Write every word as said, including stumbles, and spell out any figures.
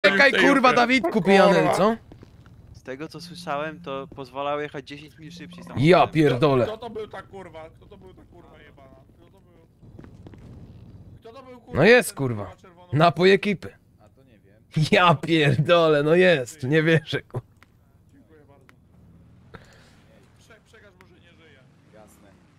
Czekaj, kurwa, Dawidku pijany, co? Z tego co słyszałem, to pozwalał jechać dziesięć minut szybciej samochodem. Ja pierdolę. Kto to był ta kurwa? Kto to był ta kurwa jebana? Kto to był? Kto to był kurwa? No jest, kurwa. Napój ekipy. A to nie wiem. Ja pierdolę, no jest, nie wierzę, kurwa. Dziękuję bardzo. Prze przekaż mu, że nie żyje. Jasne.